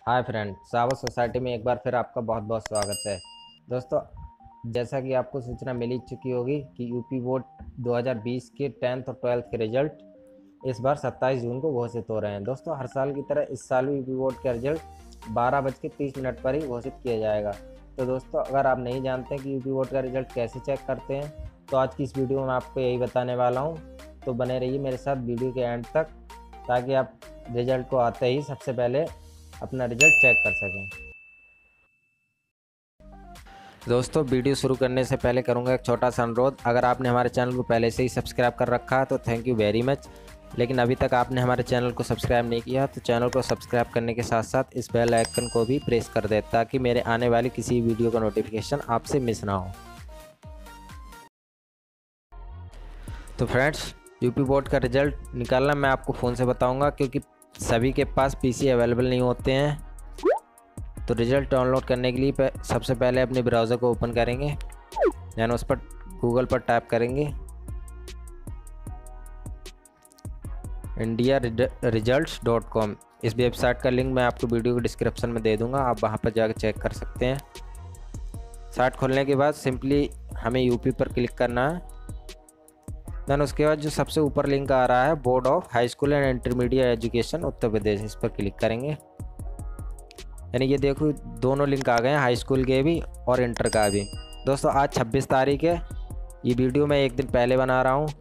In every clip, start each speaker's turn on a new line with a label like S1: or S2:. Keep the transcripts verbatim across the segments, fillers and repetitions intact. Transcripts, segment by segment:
S1: Hi friend, सावत society में एक बार फिर आपका बहुत बहुत स्वागत है। दोस्तों, जैसा कि आपको सूचना मिल ही चुकी होगी कि यूपी बोर्ड दो हज़ार बीस के टेंथ और ट्वेल्थ के रिजल्ट इस बार सत्ताईस जून को घोषित हो रहे हैं। दोस्तों, हर साल की तरह इस साल भी यूपी बोर्ड का रिजल्ट बारह बज के तीस मिनट पर ही घोषित किया जाएगा। तो दोस्तों, अगर आप नहीं जानते कि यूपी बोर्ड का रिजल्ट कैसे चेक करते हैं तो आज की इस वीडियो में आपको यही बताने वाला हूँ। तो बने रहिए मेरे साथ वीडियो के एंड तक, ताकि आप रिजल्ट को आते ही सबसे पहले अपना रिजल्ट चेक कर सकें। दोस्तों, वीडियो शुरू करने से पहले करूंगा एक छोटा सा अनुरोध। अगर आपने हमारे चैनल को पहले से ही सब्सक्राइब कर रखा है तो थैंक यू वेरी मच, लेकिन अभी तक आपने हमारे चैनल को सब्सक्राइब नहीं किया तो चैनल को सब्सक्राइब करने के साथ साथ इस बेल आइकन को भी प्रेस कर दें, ताकि मेरे आने वाली किसी वीडियो का नोटिफिकेशन आपसे मिस ना हो। तो फ्रेंड्स, यूपी बोर्ड का रिजल्ट निकालना मैं आपको फ़ोन से बताऊंगा, क्योंकि सभी के पास पीसी अवेलेबल नहीं होते हैं। तो रिजल्ट डाउनलोड करने के लिए सबसे पहले अपने ब्राउज़र को ओपन करेंगे, यानी उस पर गूगल पर टाइप करेंगे इंडिया रिजल्ट्स डॉट कॉम। इस वेबसाइट का लिंक मैं आपको वीडियो के डिस्क्रिप्शन में दे दूंगा, आप वहां पर जाकर चेक कर सकते हैं। साइट खोलने के बाद सिंपली हमें यूपी पर क्लिक करना है। देन उसके बाद जो सबसे ऊपर लिंक आ रहा है board of high school and intermediate education Uttar Pradesh, इस पर क्लिक करेंगे। यानी ये देखो दोनों लिंक आ गए हैं, हाई स्कूल के भी और इंटर का भी। दोस्तों, आज छब्बीस तारीख है, ये वीडियो मैं एक दिन पहले बना रहा हूँ।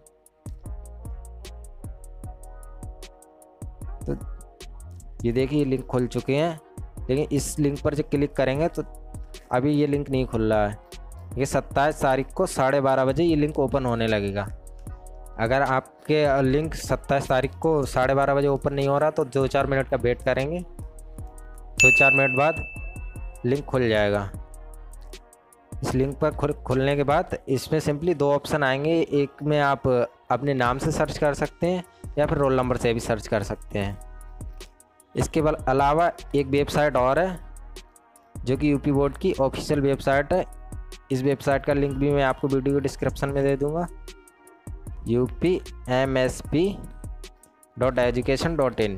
S1: तो ये देखिए ये लिंक खुल चुके हैं, लेकिन इस लिंक पर जब क्लिक करेंगे तो अभी ये लिंक नहीं खुल रहा है। ये सत्ताईस तारीख को साढ़े बारह बजे ये लिंक ओपन होने लगेगा। अगर आपके लिंक सत्ताईस तारीख को साढ़े बारह बजे ओपन नहीं हो रहा तो दो चार मिनट का वेट करेंगे, दो चार मिनट बाद लिंक खुल जाएगा। इस लिंक पर खुल खुलने के बाद इसमें सिंपली दो ऑप्शन आएंगे, एक में आप अपने नाम से सर्च कर सकते हैं या फिर रोल नंबर से भी सर्च कर सकते हैं। इसके अलावा एक वेबसाइट और है जो कि यूपी बोर्ड की ऑफिशियल वेबसाइट है। इस वेबसाइट का लिंक भी मैं आपको वीडियो के डिस्क्रिप्शन में दे दूँगा, U P M S P dot education dot in.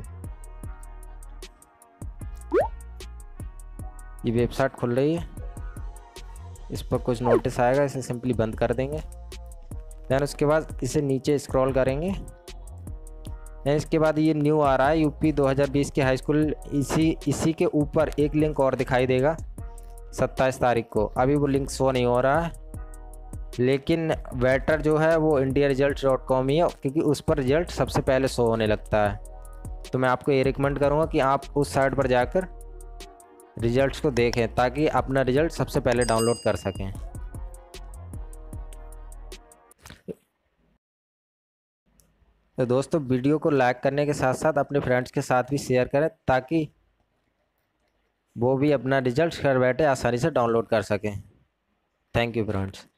S1: ये वेबसाइट खुल रही है, इस पर कुछ नोटिस आएगा, इसे सिंपली बंद कर देंगे। देन उसके बाद इसे नीचे स्क्रॉल करेंगे। देन इसके बाद ये न्यू आ रहा है यूपी दो हज़ार बीस के हाई स्कूल। इसी इसी के ऊपर एक लिंक और दिखाई देगा सत्ताईस तारीख को। अभी वो लिंक शो नहीं हो रहा है, लेकिन बेटर जो है वो इंडिया रिजल्ट डॉट कॉम ही है, क्योंकि उस पर रिजल्ट सबसे पहले शो होने लगता है। तो मैं आपको ये रिकमेंड करूँगा कि आप उस साइट पर जाकर रिजल्ट्स को देखें, ताकि अपना रिजल्ट सबसे पहले डाउनलोड कर सकें। तो दोस्तों, वीडियो को लाइक करने के साथ साथ अपने फ्रेंड्स के साथ भी शेयर करें, ताकि वो भी अपना रिजल्ट घर बैठे आसानी से डाउनलोड कर सकें। Thank you friends.